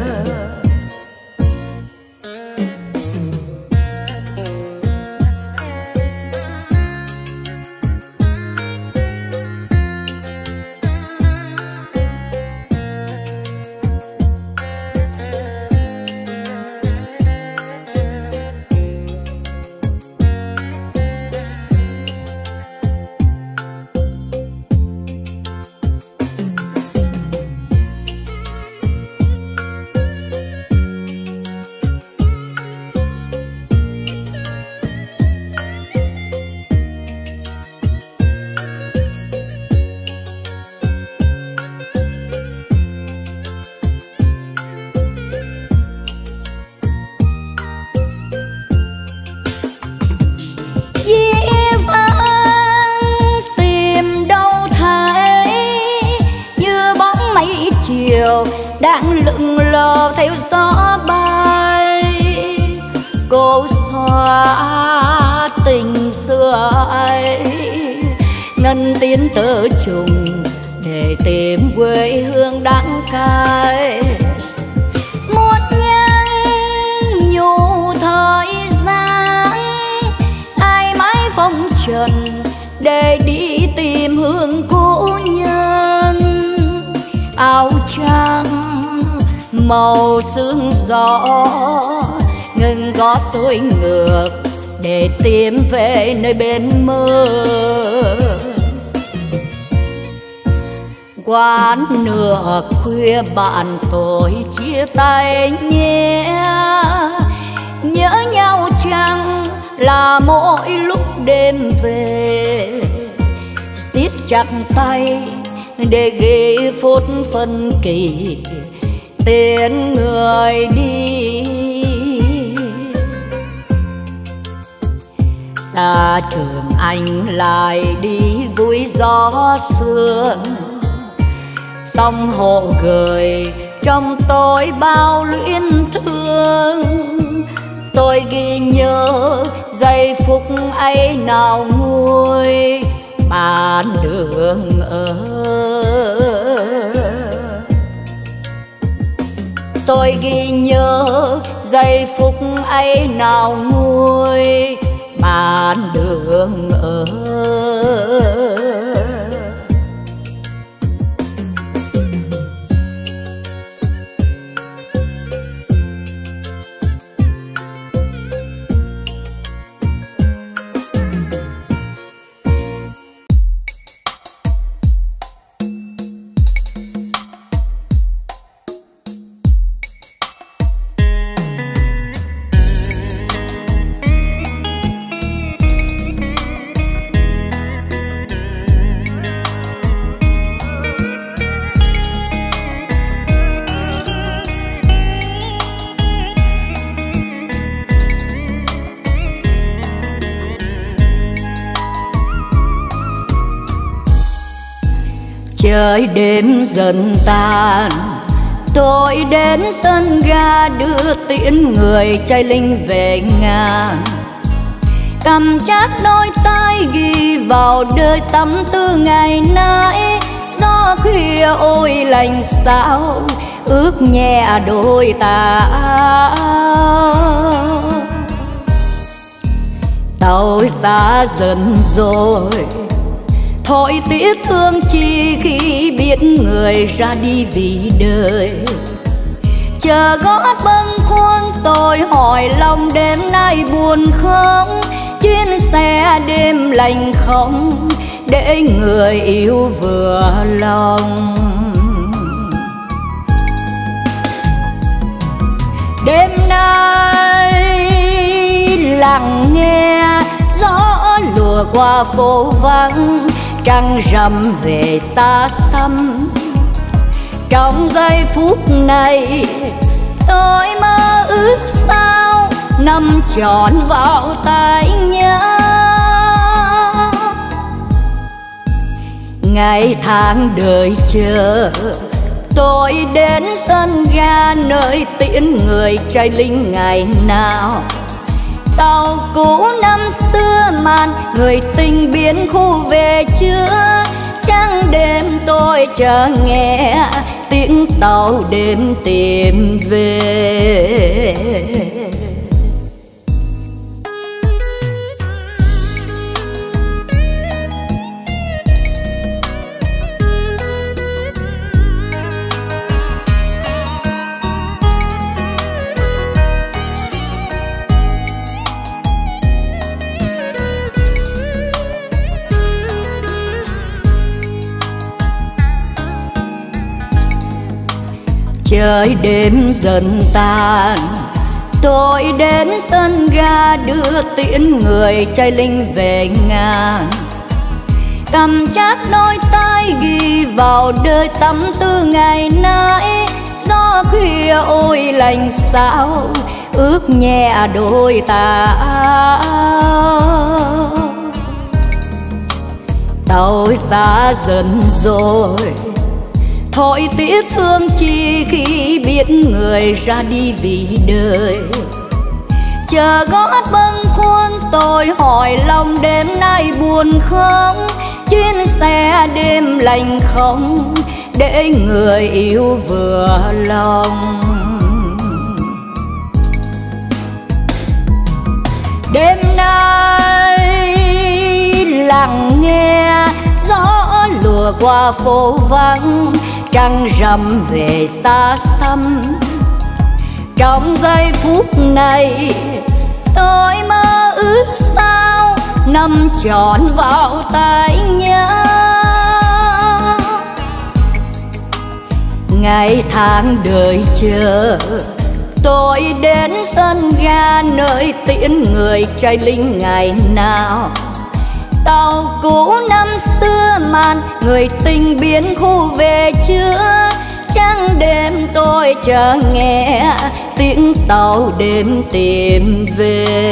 Đang lững lờ theo gió bay. Cô xóa tình xưa ấy, ngân tiến tơ trùng để tìm quê hương đắng cay. Một nhang nhủ thời gian, ai mãi phong trần để đi tìm hương cố nhân. Áo trắng màu sương gió, ngừng gót xuôi ngược để tìm về nơi bên mơ. Quán nửa khuya bạn tôi chia tay nhé, nhớ nhau chăng là mỗi lúc đêm về. Siết chặt tay để ghi phút phân kỳ tiễn người đi. Xa trường anh lại đi vui gió sương, sông Hồ gửi trong tôi bao luyến thương. Tôi ghi nhớ giây phút ấy nào nguôi bàn đường ở. Tôi ghi nhớ giây phút ấy nào nguôi bàn đường ở. Trời đêm dần tàn, tôi đến sân ga đưa tiễn người trai linh về ngàn. Cầm chắc đôi tay ghi vào đời tâm tư ngày nay. Gió khuya ôi lạnh sao ước nhẹ đôi ta. Tàu xa dần rồi, thôi tiếc thương chi khi biết người ra đi vì đời. Chờ gót bâng khuâng tôi hỏi lòng đêm nay buồn không. Chuyến xe đêm lạnh không để người yêu vừa lòng. Đêm nay lặng nghe gió lùa qua phố vắng. Trăng rằm về xa xăm. Trong giây phút này tôi mơ ước sao nằm trọn vào tay nhau. Ngày tháng đợi chờ tôi đến sân ga nơi tiễn người trai linh ngày nào. Tàu cũ năm xưa màn người tình biến khu về chưa. Trăng đêm tôi chờ nghe tiếng tàu đêm tìm về. Trời đêm dần tàn, tôi đến sân ga đưa tiễn người trai linh về ngàn. Cầm chắc đôi tay ghi vào đời tâm tư ngày nay. Gió khuya ôi lạnh sao ước nhẹ đôi ta. Tàu xa dần rồi, thôi tiếc thương chi khi biết người ra đi vì đời. Chờ gót bâng khuâng tôi hỏi lòng đêm nay buồn không. Chuyến xe đêm lạnh không để người yêu vừa lòng. Đêm nay lặng nghe gió lùa qua phố vắng. Trăng rằm về xa xăm. Trong giây phút này tôi mơ ước sao nằm trọn vào tay nhau. Ngày tháng đợi chờ tôi đến sân ga nơi tiễn người trai linh ngày nào. Tàu cũ năm xưa màn người tình biến khu về chưa. Trăng đêm tôi chờ nghe tiếng tàu đêm tìm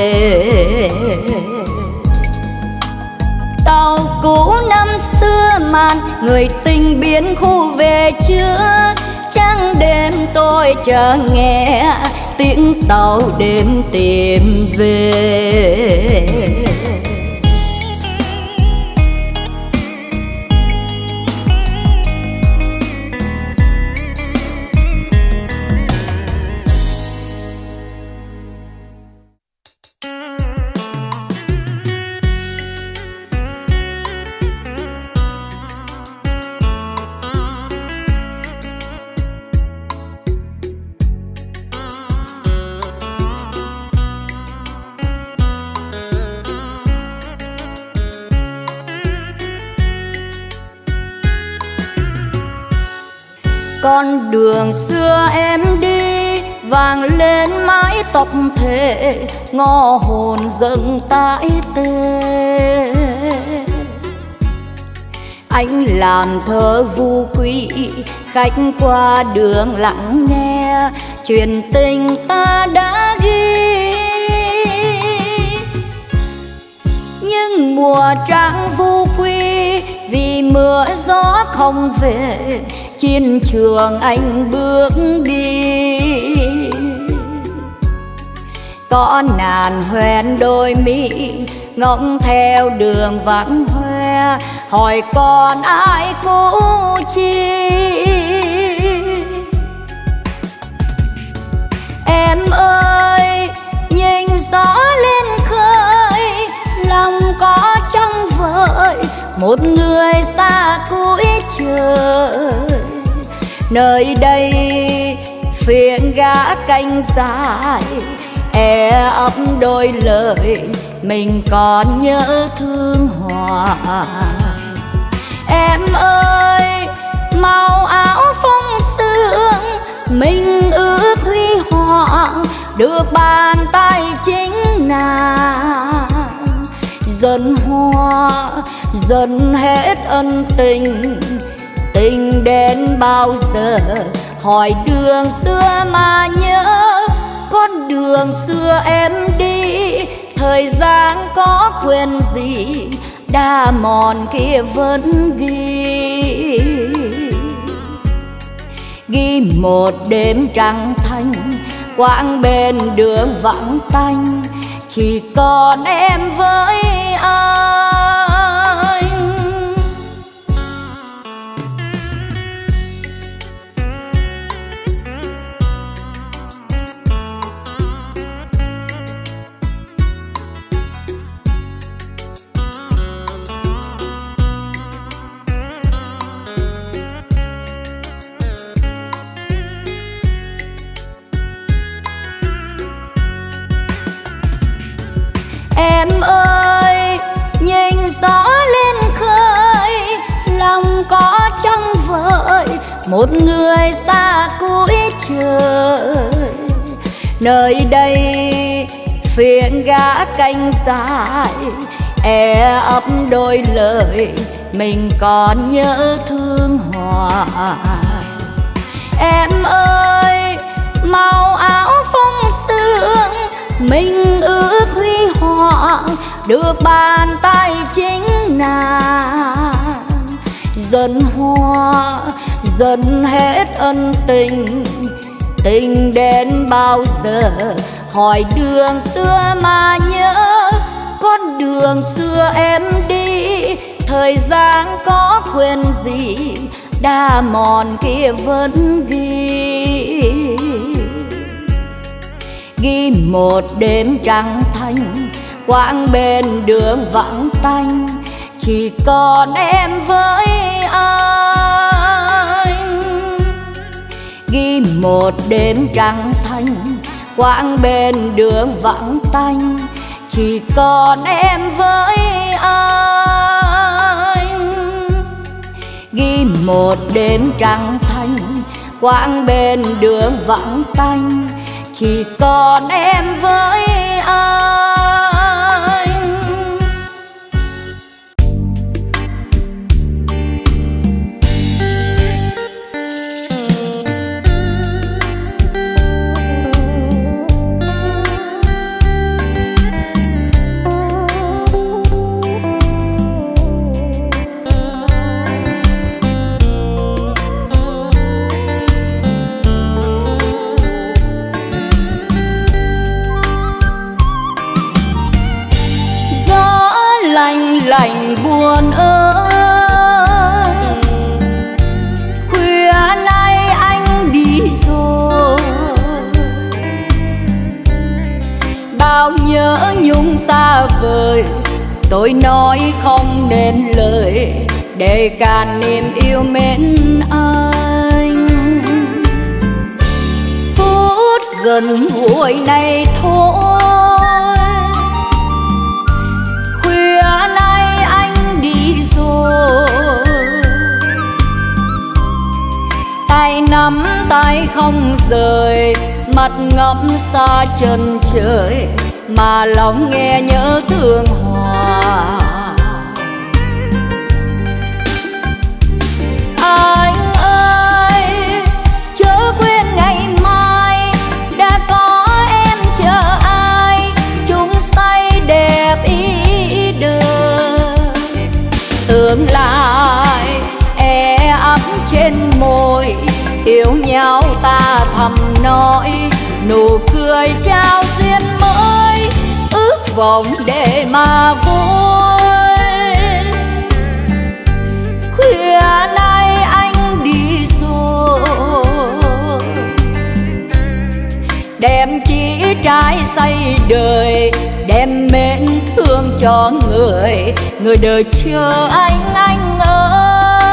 về. Tàu cũ năm xưa man, người tình biến khu về chưa. Trăng đêm tôi chờ nghe tiếng tàu đêm tìm về. Con đường xưa em đi vàng lên mái tóc thề, ngõ hồn dâng tái tê. Anh làm thơ vu quy, khách qua đường lặng nghe chuyện tình ta đã ghi. Nhưng mùa trăng vu quy vì mưa gió không về, chiến trường anh bước đi. Có nàn hoen đôi mi ngóng theo đường vắng hoe, hỏi còn ai cũ chi. Em ơi nhìn gió lên khơi, lòng có trong vời một người xa cuối trời. Nơi đây phiên gã canh dài, e ấp đôi lời mình còn nhớ thương hoài. Em ơi màu áo phong sương mình ước huy hoàng, được bàn tay chính nàng. Dần hoa dần hết ân tình, tình đến bao giờ hỏi đường xưa mà nhớ. Con đường xưa em đi, thời gian có quên gì, đã mòn kia vẫn ghi. Ghi một đêm trăng thanh, quãng bên đường vắng tanh, chỉ còn em với anh. Em ơi nhìn gió lên khơi, lòng có trong vời một người xa cuối trời. Nơi đây phiên gã canh dài, e ấp đôi lời mình còn nhớ thương hoài. Em ơi màu áo phong sương mình ước huy hoàng, được bàn tay chính nàng. Dần hoa dần hết ân tình, tình đến bao giờ hỏi đường xưa mà nhớ. Con đường xưa em đi, thời gian có quên gì, đã mòn kia vẫn ghi. Ghi một đêm trăng thanh, quãng bên đường vắng tanh, chỉ còn em với anh. Ghi một đêm trăng thanh, quãng bên đường vắng tanh, chỉ còn em với anh. Ghi một đêm trăng thanh, quãng bên đường vắng tanh, chỉ còn em với anh. lạnh buồn ơi. Khuya nay anh đi rồi, bao nhớ nhung xa vời, tôi nói không nên lời để cạn niềm yêu mến anh. Phút gần nguội này thôi, khuya nay anh đi rồi, tay nắm tay không rời, mắt ngắm xa chân trời mà lòng nghe nhớ thương hòa. Anh ơi chớ quên ngày mai đã có em chờ ai, chung say đẹp ý đời. Tương lai e ấp trên môi, yêu nhau ta thầm nói, nụ cười trao duyên mới, ước vọng để mà vui. Khuya nay anh đi rồi, đem chỉ trái say đời, đem mến thương cho người, người đời chờ anh anh ơi.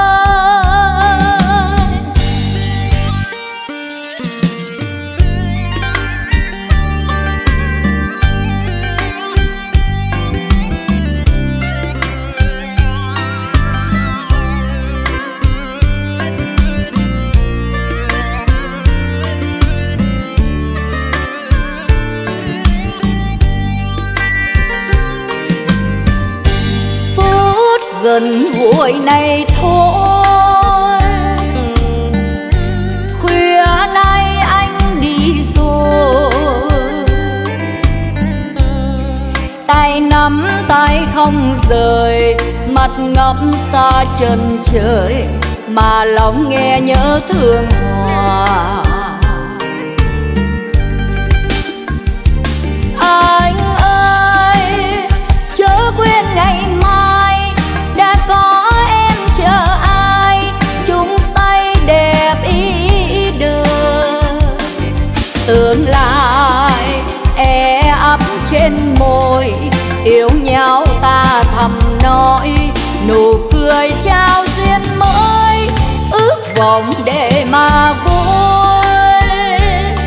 Gần nguội này thôi, khuya nay anh đi rồi, tay nắm tay không rời, mắt ngắm xa chân trời mà lòng nghe nhớ thương hòa. Anh ơi chớ quên ngày mai đã có em chờ ai, chung say đẹp ý đời. Tương lai e ấp trên môi, yêu nhau ta thầm nói, nụ cười trao duyên mới, ước vọng để mà vui.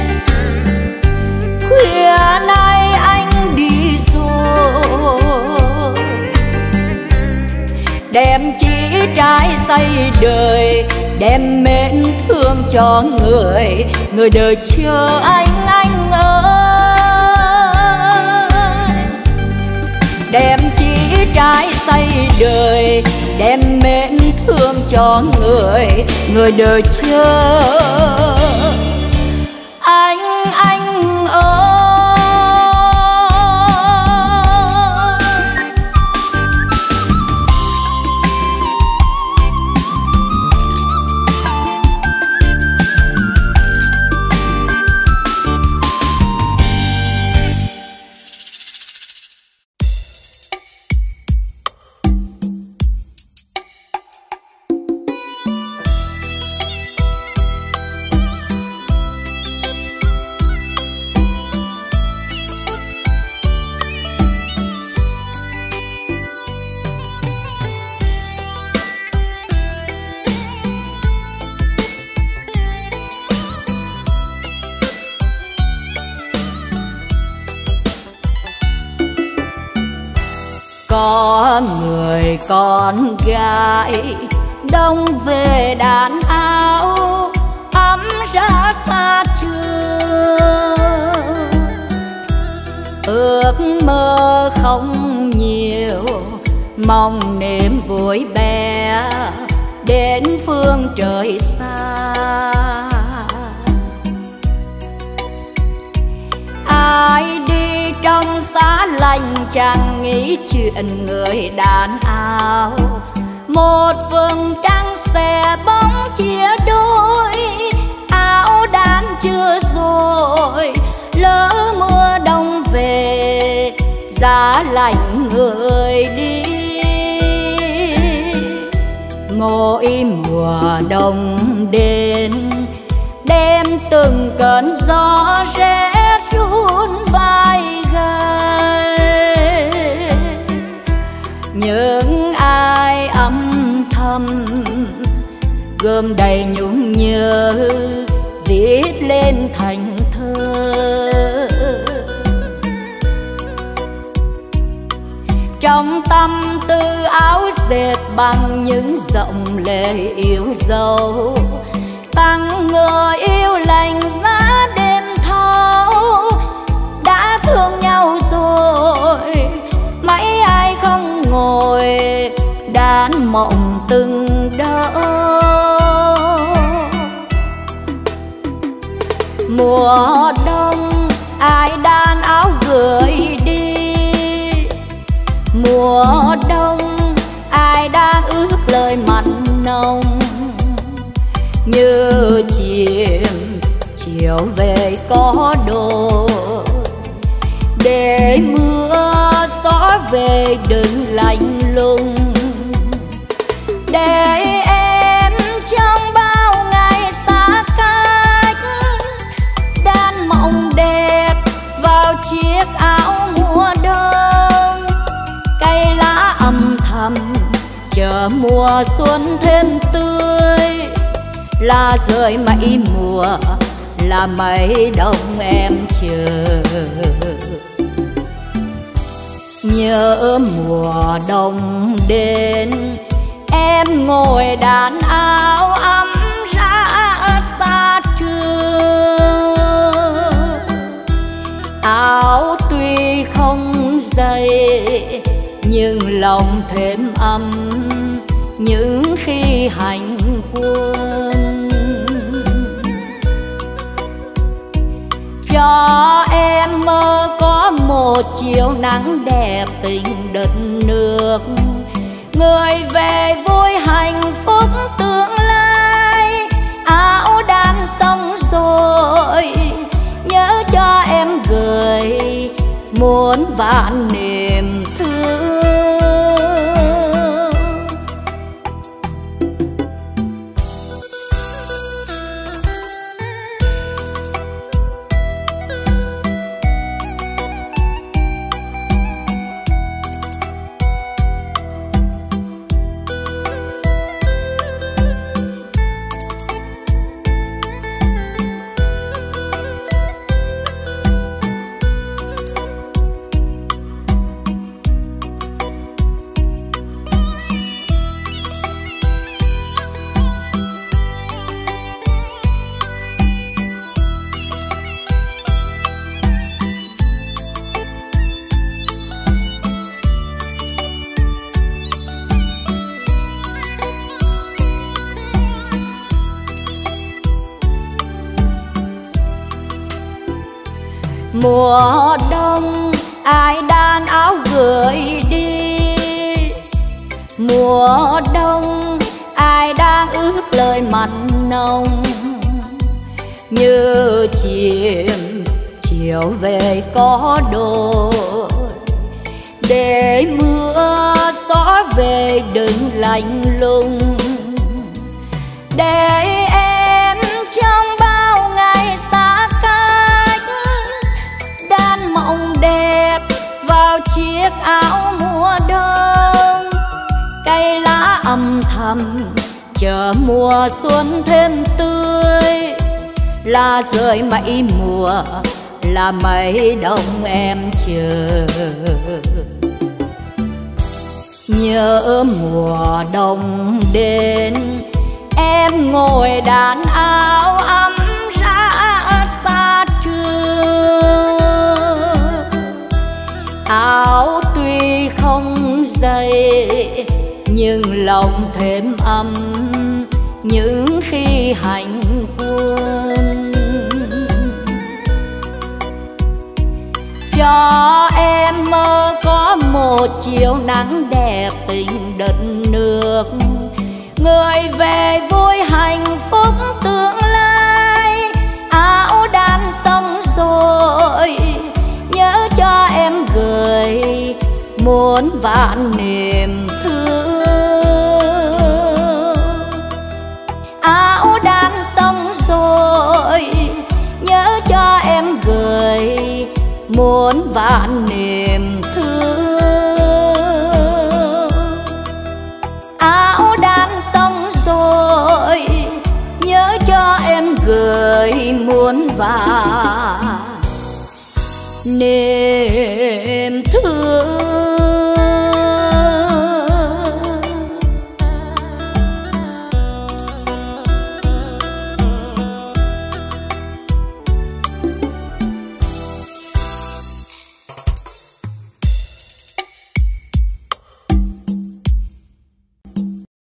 Khuya nay anh đi rồi, đem chỉ trái say đời, đem mến thương cho người, người đời chờ anh anh ơi. Đem chỉ trái say đời, đem mến thương cho người, người đời chờ anh anh ơi. Có người con gái đông về đàn áo, ấm ra xa trường. Ước mơ không nhiều, mong niềm vui bé đến phương trời xa. Ai đi trong giá lạnh chẳng nghĩ chuyện người đàn áo. Một vầng trăng xòe bóng chia đôi, áo đan chưa rồi lỡ mưa đông về, giá lạnh người đi. ngồi mùa đông đến, đem từng cơn gió rét run vai gai. Những ai âm thầm gom đầy nhung nhớ viết lên thành thơ. Trong tâm tư áo dệt bằng những dòng lệ yêu dấu, tặng người yêu lành giá đêm thâu. Đã thương nhau rồi mấy ai không ngồi đàn mộng từng đâu. Mùa đông ai đan áo gửi đi, mùa đông ai đang ước lời mặn nồng. Như chim chiều về có đôi, để mưa gió về đừng lạnh lùng. Để em trong bao ngày xa cách, đan mộng đẹp vào chiếc áo mùa đông. Cây lá âm thầm chờ mùa xuân thêm tươi, là rơi mấy mùa là mấy đông em chờ. Nhớ mùa đông đến, em ngồi đàn áo ấm ra xa trường. Áo tuy không dày nhưng lòng thêm ấm những khi hành quân. Cho em mơ có một chiều nắng đẹp tình đất nước, người về vui hạnh phúc tương lai. Áo đan xong rồi nhớ cho em gửi muôn vạn niềm thương. Mùa đông ai đan áo gửi đi, mùa đông ai đang ước lời mặn nồng. Như chim chiều về có đôi, để mưa gió về đừng lạnh lùng. Để em trong bao ngày xa cách, đan mộng đẹp vào chiếc áo mùa đông. Cây lá âm thầm chờ mùa xuân thêm tươi, là rơi mấy mùa là mấy đông em chờ. Nhớ mùa đông đến, em ngồi đàn áo ấm ra xa trường. Áo tuy không dày nhưng lòng thêm ấm những khi hành quân. Cho em mơ có một chiều nắng đẹp tình đất nước, người về vui hạnh phúc tương lai. Áo đan xong rồi nhớ cho em gửi muôn vạn niềm thương. muôn vạn niềm thương. Áo đang xong rồi, nhớ cho em gửi muôn vàn niềm thương.